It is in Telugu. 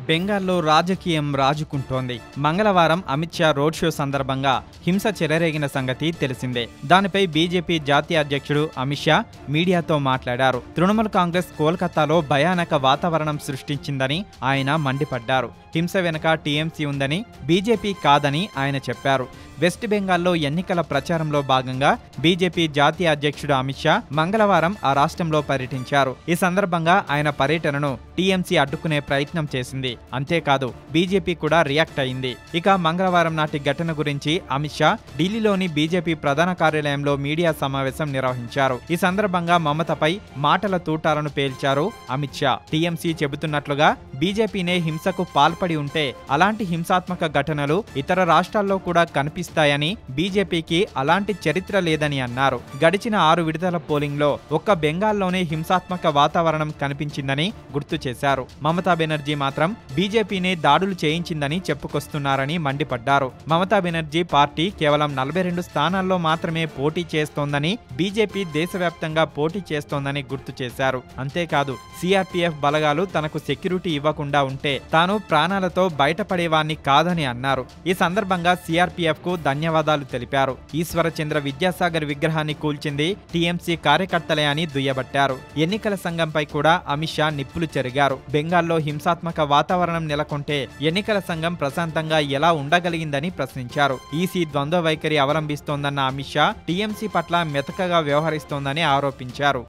బెంగాల్లో రాజకీయం రాజుకుంటోంది. మంగళవారం అమిత్ షా రోడ్ షో సందర్భంగా హింస చెలరేగిన సంగతి తెలిసిందే. దానిపై బీజేపీ జాతీయ అధ్యక్షుడు అమిత్ షా మీడియాతో మాట్లాడారు. తృణమూల్ కాంగ్రెస్ కోల్కతాలో భయానక వాతావరణం సృష్టించిందని ఆయన మండిపడ్డారు. హింస వెనుక టీఎంసీ ఉందని, బీజేపీ కాదని ఆయన చెప్పారు. వెస్ట్ బెంగాల్లో ఎన్నికల ప్రచారంలో భాగంగా బీజేపీ జాతీయ అధ్యక్షుడు అమిత్ షా మంగళవారం ఆ రాష్ట్రంలో పర్యటించారు. ఈ సందర్భంగా ఆయన పర్యటనను టీఎంసీ అడ్డుకునే ప్రయత్నం చేసింది. అంతేకాదు బీజేపీ కూడా రియాక్ట్ అయింది. ఇక మంగళవారం నాటి ఘటన గురించి అమిత్ షా ఢిల్లీలోని బీజేపీ ప్రధాన కార్యాలయంలో మీడియా సమావేశం నిర్వహించారు. ఈ సందర్భంగా మమతపై మాటల తూటాలను పేల్చారు అమిత్ షా. టీఎంసీ చెబుతున్నట్లుగా బీజేపీనే హింసకు పాల్పడి ఉంటే అలాంటి హింసాత్మక ఘటనలు ఇతర రాష్ట్రాల్లో కూడా కనిపిస్తాయని, బీజేపీకి అలాంటి చరిత్ర లేదని అన్నారు. గడిచిన 6 విడతల పోలింగ్లో ఒక్క బెంగాల్లోనే హింసాత్మక వాతావరణం కనిపించిందని గుర్తు చేశారు. మమతా బెనర్జీ మాత్రం బీజేపీనే దాడులు చేయించిందని చెప్పుకొస్తున్నారని మండిపడ్డారు. మమతా బెనర్జీ పార్టీ కేవలం 42 స్థానాల్లో మాత్రమే పోటీ చేస్తోందని, బీజేపీ దేశవ్యాప్తంగా పోటీ చేస్తోందని గుర్తు చేశారు. అంతేకాదు సిఆర్పీఎఫ్ బలగాలు తనకు సెక్యూరిటీ ఇవ్వకుండా ఉంటే తాను ప్రాణాలతో బయటపడేవాణ్ణి కాదని అన్నారు. ఈ సందర్భంగా సిఆర్పీఎఫ్ కు ధన్యవాదాలు తెలిపారు. ఈశ్వర చంద్ర విద్యాసాగర్ విగ్రహాన్ని కూల్చింది టీఎంసీ కార్యకర్తలే అని దుయ్యబట్టారు. ఎన్నికల సంఘంపై కూడా అమిత్ షా నిప్పులు చెరిగారు. బెంగాల్లో హింసాత్మక వాతావరణం నెలకొంటే ఎన్నికల సంఘం ప్రశాంతంగా ఎలా ఉండగలిగిందని ప్రశ్నించారు. ఈసీ ద్వంద్వ వైఖరి అవలంబిస్తోందన్న అమిత్ షా టీఎంసీ పట్ల మెతకగా వ్యవహరిస్తోందని ఆరోపించారు.